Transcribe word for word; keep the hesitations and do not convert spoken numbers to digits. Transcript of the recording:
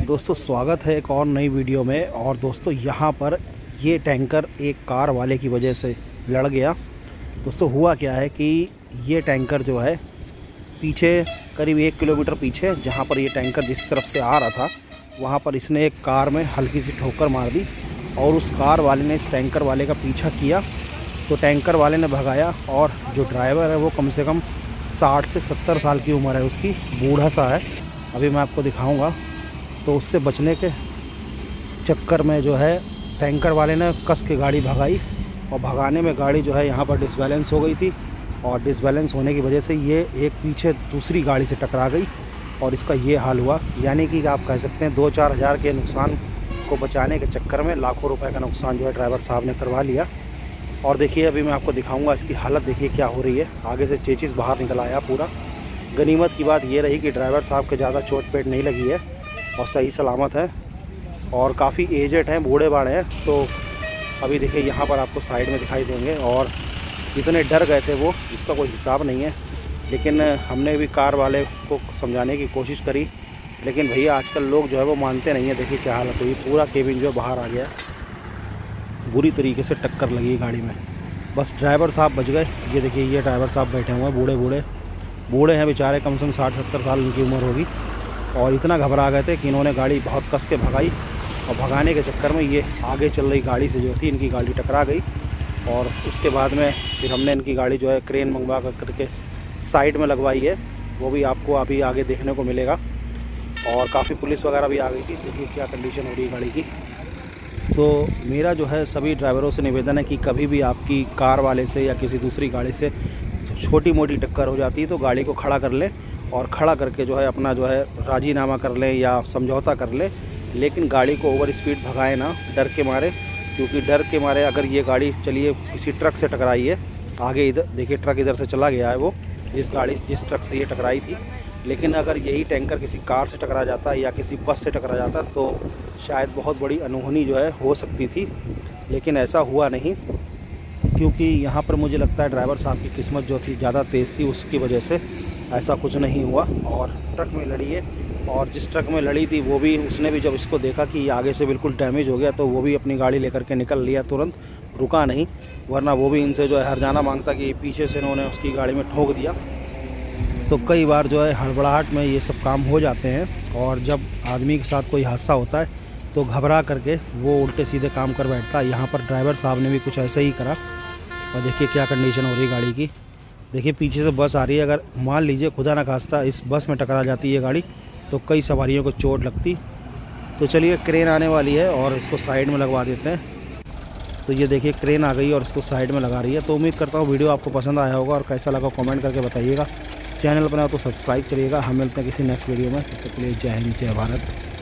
दोस्तों स्वागत है एक और नई वीडियो में। और दोस्तों यहाँ पर ये टैंकर एक कार वाले की वजह से लड़ गया। दोस्तों हुआ क्या है कि ये टैंकर जो है पीछे करीब एक किलोमीटर पीछे जहाँ पर ये टैंकर जिस तरफ से आ रहा था वहाँ पर इसने एक कार में हल्की सी ठोकर मार दी और उस कार वाले ने इस टैंकर वाले का पीछा किया तो टैंकर वाले ने भगाया। और जो ड्राइवर है वो कम से कम साठ से सत्तर साल की उम्र है उसकी, बूढ़ा सा है। अभी मैं आपको दिखाऊंगा। तो उससे बचने के चक्कर में जो है टैंकर वाले ने कस के गाड़ी भगाई और भगाने में गाड़ी जो है यहाँ पर डिसबैलेंस हो गई थी और डिसबैलेंस होने की वजह से ये एक पीछे दूसरी गाड़ी से टकरा गई और इसका ये हाल हुआ। यानी कि आप कह सकते हैं दो चार हज़ार के नुकसान को बचाने के चक्कर में लाखों रुपए का नुकसान जो है ड्राइवर साहब ने करवा लिया। और देखिए अभी मैं आपको दिखाऊंगा इसकी हालत, देखिए क्या हो रही है। आगे से चेचिस बाहर निकल आया पूरा। गनीमत की बात ये रही कि ड्राइवर साहब के ज़्यादा चोट पेट नहीं लगी है और सही सलामत है और काफ़ी एजेड हैं, बूढ़े बाढ़े हैं। तो अभी देखिए यहाँ पर आपको साइड में दिखाई देंगे और इतने डर गए थे वो, इसका कोई हिसाब नहीं है। लेकिन हमने भी कार वाले को समझाने की कोशिश करी, लेकिन भैया आजकल लोग जो है वो मानते नहीं है। देखिए क्या हालत हुई, पूरा केबिन जो बाहर आ गया, बुरी तरीके से टक्कर लगी गाड़ी में। बस ड्राइवर साहब बच गए। ये देखिए ये ड्राइवर साहब बैठे हुए हैं, बूढ़े बूढ़े बूढ़े हैं बेचारे, कम से कम साठ सत्तर साल उनकी उम्र होगी। और इतना घबरा गए थे कि इन्होंने गाड़ी बहुत कस के भगाई और भगाने के चक्कर में ये आगे चल रही गाड़ी से जो थी इनकी गाड़ी टकरा गई। और उसके बाद में फिर हमने इनकी गाड़ी जो है क्रेन मंगवा कर करके साइड में लगवाई है, वो भी आपको अभी आगे देखने को मिलेगा। और काफ़ी पुलिस वगैरह भी आ गई थी। देखिए क्या कंडीशन हो रही है गाड़ी की। तो मेरा जो है सभी ड्राइवरों से निवेदन है कि कभी भी आपकी कार वाले से या किसी दूसरी गाड़ी से छोटी मोटी टक्कर हो जाती है तो गाड़ी को खड़ा कर लें और खड़ा करके जो है अपना जो है राजीनामा कर लें या समझौता कर लें। लेकिन गाड़ी को ओवर स्पीड भगाएं ना, डर के मारे। क्योंकि डर के मारे अगर ये गाड़ी चलिए किसी ट्रक से टकराई है, आगे इधर देखिए ट्रक इधर से चला गया है वो, जिस गाड़ी जिस ट्रक से ये टकराई थी। लेकिन अगर यही टैंकर किसी कार से टकरा जाता या किसी बस से टकरा जाता तो शायद बहुत बड़ी अनहोनी जो है हो सकती थी। लेकिन ऐसा हुआ नहीं, क्योंकि यहाँ पर मुझे लगता है ड्राइवर साहब की किस्मत जो थी ज़्यादा तेज़ थी, उसकी वजह से ऐसा कुछ नहीं हुआ। और ट्रक में लड़ी है और जिस ट्रक में लड़ी थी वो भी, उसने भी जब इसको देखा कि आगे से बिल्कुल डैमेज हो गया तो वो भी अपनी गाड़ी लेकर के निकल लिया तुरंत, रुका नहीं। वरना वो भी इनसे जो है हर्जाना मांगता कि पीछे से इन्होंने उसकी गाड़ी में ठोक दिया। तो कई बार जो है हड़बड़ाहट में ये सब काम हो जाते हैं और जब आदमी के साथ कोई हादसा होता है तो घबरा करके वो उल्टे सीधे काम कर बैठता है। यहाँ पर ड्राइवर साहब ने भी कुछ ऐसे ही करा। और देखिए क्या कंडीशन हो रही है गाड़ी की। देखिए पीछे से बस आ रही है, अगर मान लीजिए खुदा ना खास्ता इस बस में टकरा जाती है गाड़ी तो कई सवारियों को चोट लगती। तो चलिए क्रेन आने वाली है और इसको साइड में लगवा देते हैं। तो ये देखिए क्रेन आ गई और इसको साइड में लगा रही है। तो उम्मीद करता हूँ वीडियो आपको पसंद आया होगा और कैसा लगा कमेंट करके बताइएगा। चैनल पर तो सब्सक्राइब करिएगा। हम मिलते हैं किसी नेक्स्ट वीडियो में। तब तक के लिए जय हिंद, जय भारत।